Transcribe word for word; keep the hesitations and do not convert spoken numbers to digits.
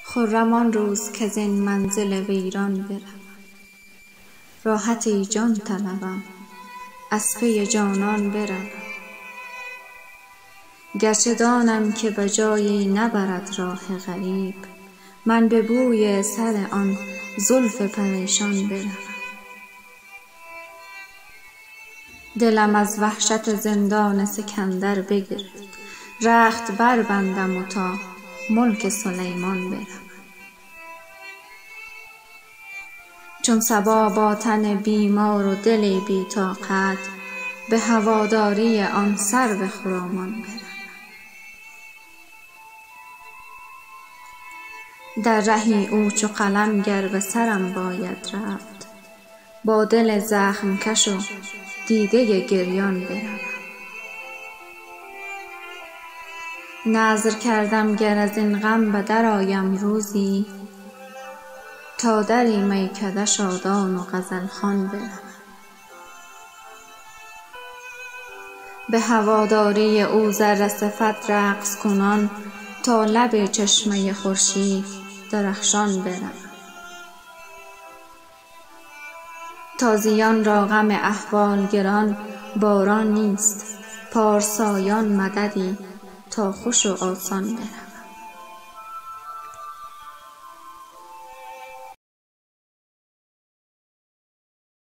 خرم آن روز که زین منزل ویران بروم. راحتی جان طلبم از پی جانان بروم. گرچه دانم که به جایی نبرد راه غریب، من به بوی سر آن زلف پریشان بروم. دلم از وحشت زندان سکندر بگرفت، رخت بربندم و تا ملک سلیمان بروم. چون صبا با تن بیمار و دلی بی طاقت، به هواداری آن سرو خرامان بروم. در رهی او چو قلم گر به سرم باید رفت، با دل زخم کش و دیده گریان بروم. نذر کردم گر از این غم به در آیم روزی، تا دری میکده شادان و غزل خوان بروم. به هواداری او ذره صفت رقص کنان، تا لب چشمه خورشید درخشان بروم. تازیان را غم احوال گران باران نیست، پارسایان مددی تا خوش و آسان بروم.